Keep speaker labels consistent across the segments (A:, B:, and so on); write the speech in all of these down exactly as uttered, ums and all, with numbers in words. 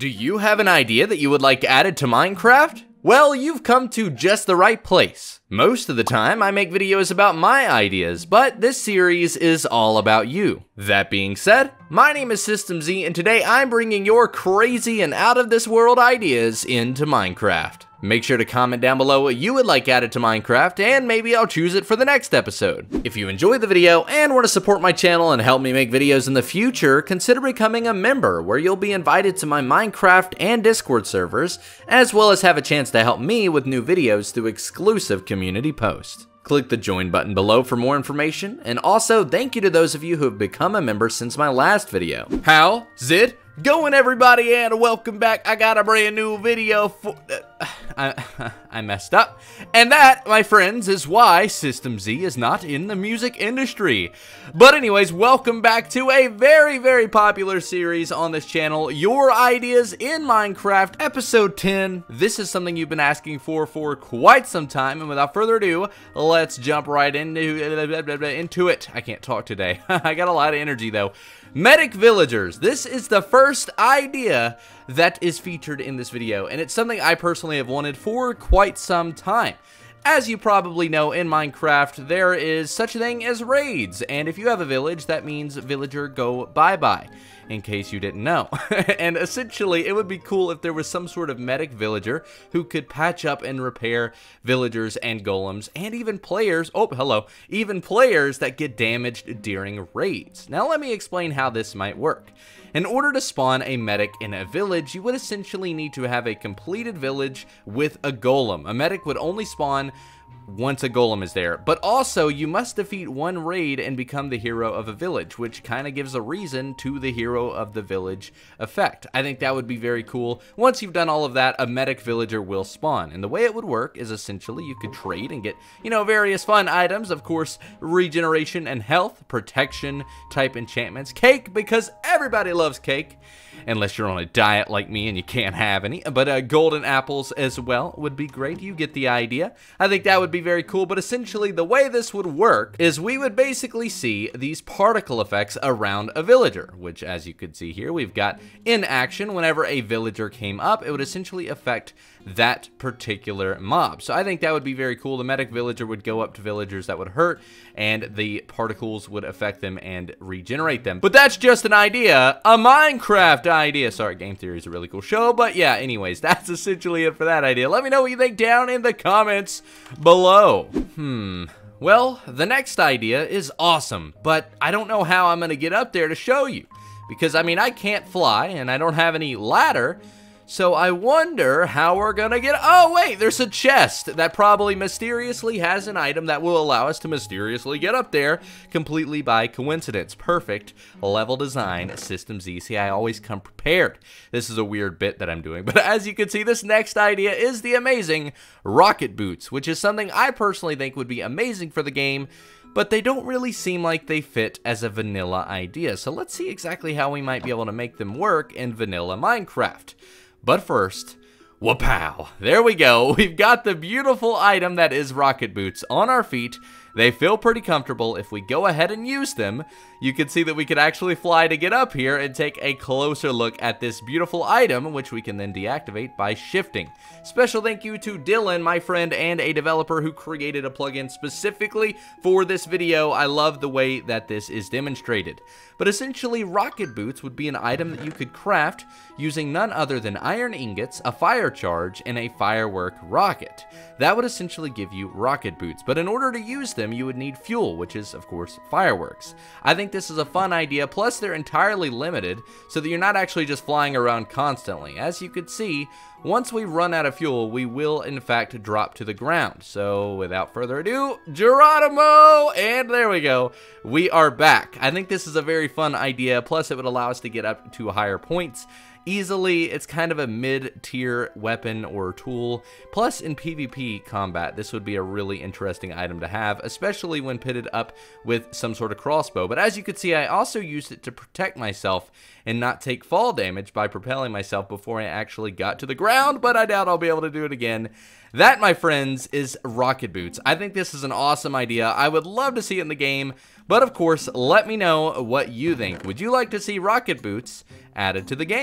A: Do you have an idea that you would like added to Minecraft? Well, you've come to just the right place. Most of the time, I make videos about my ideas, but this series is all about you. That being said, my name is System Z, and today I'm bringing your crazy and out-of-this-world ideas into Minecraft. Make sure to comment down below what you would like added to Minecraft, and maybe I'll choose it for the next episode. If you enjoyed the video and want to support my channel and help me make videos in the future, consider becoming a member, where you'll be invited to my Minecraft and Discord servers, as well as have a chance to help me with new videos through exclusive community posts. Click the join button below for more information, and also thank you to those of you who have become a member since my last video. How's it going, everybody, and welcome back. I got a brand new video for... Uh, I, I messed up. And that, my friends, is why System Z is not in the music industry. But anyways, welcome back to a very, very popular series on this channel, Your Ideas in Minecraft, Episode ten. This is something you've been asking for for quite some time, and without further ado, let's jump right into, into it. I can't talk today. I got a lot of energy, though. Medic villagers. This is the first idea that is featured in this video, and it's something I personally have wanted for quite some time. As you probably know, in Minecraft, there is such a thing as raids, and if you have a village, that means villager go bye-bye, in case you didn't know. And essentially, it would be cool if there was some sort of medic villager who could patch up and repair villagers and golems, and even players, oh, hello, even players that get damaged during raids. Now, let me explain how this might work. In order to spawn a medic in a village, you would essentially need to have a completed village with a golem. A medic would only spawn once a golem is there, but also you must defeat one raid and become the hero of a village, which kind of gives a reason to the hero of the village effect. I think that would be very cool. Once you've done all of that, a medic villager will spawn, and the way it would work is essentially you could trade and get, you know, various fun items, of course, regeneration and health, protection type enchantments, cake, because everybody loves cake, unless you're on a diet like me and you can't have any, but uh, golden apples as well would be great. You get the idea. I think that would be very cool, but essentially the way this would work is we would basically see these particle effects around a villager, which, as you could see here, we've got in action. Whenever a villager came up, it would essentially affect that particular mob. So I think that would be very cool. The medic villager would go up to villagers that would hurt, and the particles would affect them and regenerate them. But that's just an idea, a Minecraft idea. Sorry, Game Theory is a really cool show, but yeah, anyways, that's essentially it for that idea. Let me know what you think down in the comments below. Hmm. Well, the next idea is awesome, but I don't know how I'm gonna get up there to show you, because I mean, I can't fly and I don't have any ladder. So I wonder how we're gonna get... Oh, wait, there's a chest that probably mysteriously has an item that will allow us to mysteriously get up there completely by coincidence. Perfect level design, System Z. See, I always come prepared. This is a weird bit that I'm doing. But as you can see, this next idea is the amazing rocket boots, which is something I personally think would be amazing for the game, but they don't really seem like they fit as a vanilla idea. So let's see exactly how we might be able to make them work in vanilla Minecraft. But first, wha-pow, there we go. We've got the beautiful item that is rocket boots on our feet. They feel pretty comfortable. If we go ahead and use them, you can see that we could actually fly to get up here and take a closer look at this beautiful item, which we can then deactivate by shifting. Special thank you to Dylan, my friend and a developer who created a plugin specifically for this video. I love the way that this is demonstrated. But essentially, rocket boots would be an item that you could craft using none other than iron ingots, a fire charge, and a firework rocket. That would essentially give you rocket boots, but in order to use them, you would need fuel, which is, of course, fireworks. I think this is a fun idea, plus they're entirely limited, so that you're not actually just flying around constantly. As you could see, once we run out of fuel, we will, in fact, drop to the ground. So, without further ado, Geronimo! And there we go. We are back. I think this is a very fun idea, plus it would allow us to get up to higher points easily. It's kind of a mid-tier weapon or tool. Plus, in PvP combat, this would be a really interesting item to have, especially when pitted up with some sort of crossbow. But as you can see, I also used it to protect myself and not take fall damage by propelling myself before I actually got to the ground, but I doubt I'll be able to do it again. That, my friends, is rocket boots. I think this is an awesome idea. I would love to see it in the game, but of course, let me know what you think. Would you like to see rocket boots added to the game?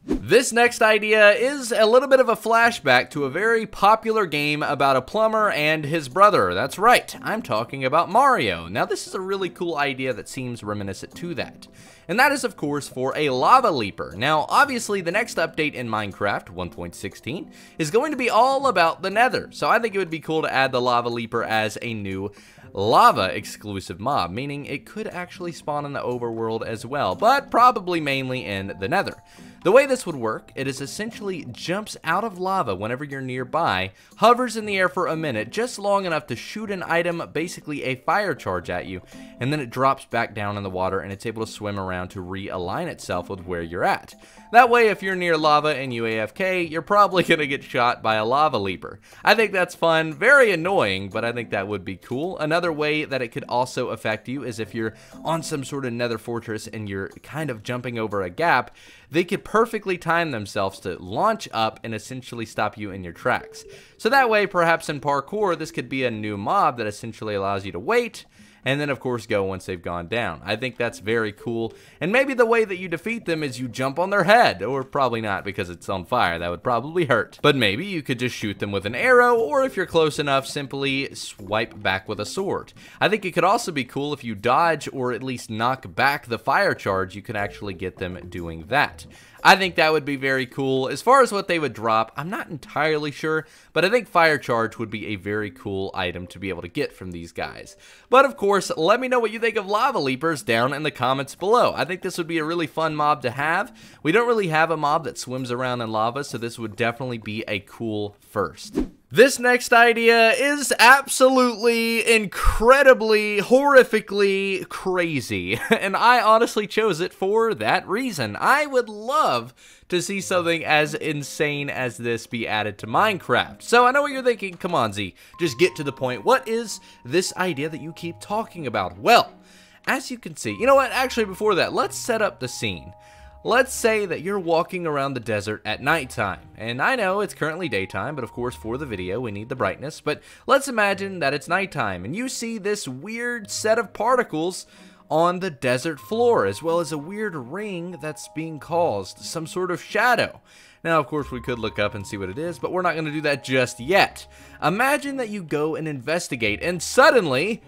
A: This next idea is a little bit of a flashback to a very popular game about a plumber and his brother. That's right, I'm talking about Mario. Now this is a really cool idea that seems reminiscent to that. And that is of course for a lava leaper. Now obviously the next update in Minecraft, one point sixteen, is going to be all about the nether. So I think it would be cool to add the lava leaper as a new lava exclusive mob, meaning it could actually spawn in the overworld as well, but probably mainly in the nether. The way this would work, it is essentially jumps out of lava whenever you're nearby, hovers in the air for a minute, just long enough to shoot an item, basically a fire charge at you, and then it drops back down in the water and it's able to swim around to realign itself with where you're at. That way, if you're near lava and you A F K, you're probably going to get shot by a lava leaper. I think that's fun, very annoying, but I think that would be cool. Another way that it could also affect you is if you're on some sort of nether fortress and you're kind of jumping over a gap, they could perfectly time themselves to launch up and essentially stop you in your tracks. So that way, perhaps in parkour, this could be a new mob that essentially allows you to wait, and then of course go once they've gone down. I think that's very cool, and maybe the way that you defeat them is you jump on their head, or probably not because it's on fire, that would probably hurt. But maybe you could just shoot them with an arrow, or if you're close enough, simply swipe back with a sword. I think it could also be cool if you dodge or at least knock back the fire charge, you could actually get them doing that. I think that would be very cool. As far as what they would drop, I'm not entirely sure, but I think Fire Charge would be a very cool item to be able to get from these guys. But of course, let me know what you think of Lava Leapers down in the comments below. I think this would be a really fun mob to have. We don't really have a mob that swims around in lava, so this would definitely be a cool first. This next idea is absolutely, incredibly, horrifically crazy, and I honestly chose it for that reason. I would love to see something as insane as this be added to Minecraft. So I know what you're thinking, come on Z, just get to the point. What is this idea that you keep talking about? Well, as you can see, you know what, actually before that, let's set up the scene. Let's say that you're walking around the desert at nighttime, and I know it's currently daytime, but of course for the video we need the brightness, but let's imagine that it's nighttime, and you see this weird set of particles on the desert floor, as well as a weird ring that's being caused, some sort of shadow. Now, of course, we could look up and see what it is, but we're not going to do that just yet. Imagine that you go and investigate, and suddenly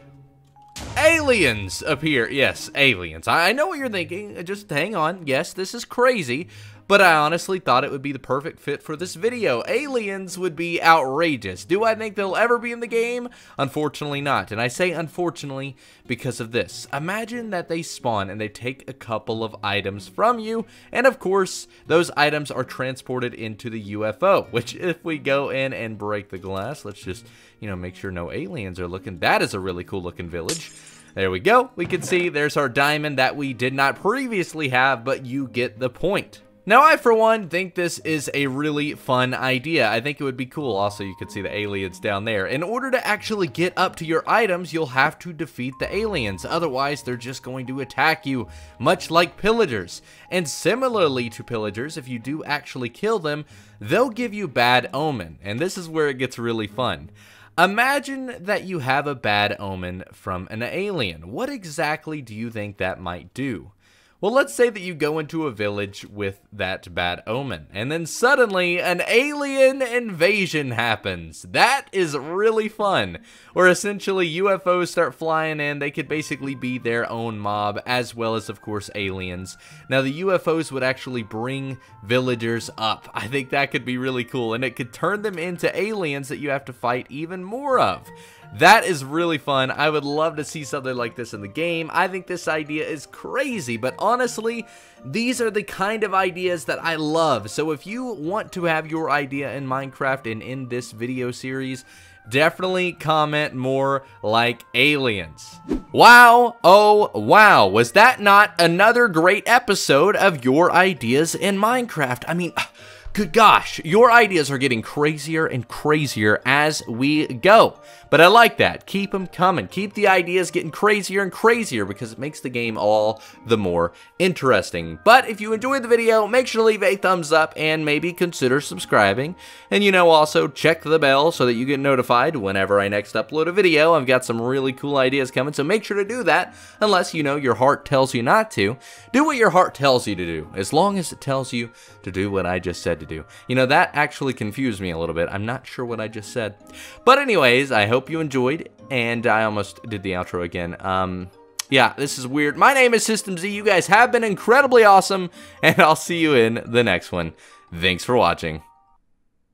A: aliens appear. Yes, aliens. I know what you're thinking. Just hang on. Yes, this is crazy, but I honestly thought it would be the perfect fit for this video. Aliens would be outrageous. Do I think they'll ever be in the game? Unfortunately not. And I say unfortunately because of this. Imagine that they spawn and they take a couple of items from you, and of course, those items are transported into the U F O, which if we go in and break the glass, let's just, you know, make sure no aliens are looking. That is a really cool looking village. There we go. We can see there's our diamond that we did not previously have, but you get the point. Now, I, for one, think this is a really fun idea. I think it would be cool. Also, you can see the aliens down there. In order to actually get up to your items, you'll have to defeat the aliens. Otherwise, they're just going to attack you, much like pillagers. And similarly to pillagers, if you do actually kill them, they'll give you bad omen. And this is where it gets really fun. Imagine that you have a bad omen from an alien. What exactly do you think that might do? Well, let's say that you go into a village with that bad omen, and then suddenly an alien invasion happens. That is really fun. Where essentially U F Os start flying in. They could basically be their own mob, as well as, of course, aliens. Now, the U F Os would actually bring villagers up. I think that could be really cool, and it could turn them into aliens that you have to fight even more of. That is really fun. I would love to see something like this in the game. I think this idea is crazy, but honestly, these are the kind of ideas that I love. So if you want to have your idea in Minecraft and in this video series, definitely comment more like aliens. Wow, oh wow, was that not another great episode of Your Ideas in Minecraft? I mean, Good gosh, your ideas are getting crazier and crazier as we go. But I like that. Keep them coming. Keep the ideas getting crazier and crazier because it makes the game all the more interesting. But if you enjoyed the video, make sure to leave a thumbs up and maybe consider subscribing. And you know, also check the bell so that you get notified whenever I next upload a video. I've got some really cool ideas coming, so make sure to do that unless, you know, your heart tells you not to. Do what your heart tells you to do, as long as it tells you to do what I just said to do. You know, that actually confused me a little bit. I'm not sure what I just said. But anyways, I hope you enjoyed, and I almost did the outro again. Um, yeah, this is weird. My name is System Z. You guys have been incredibly awesome, and I'll see you in the next one. Thanks for watching.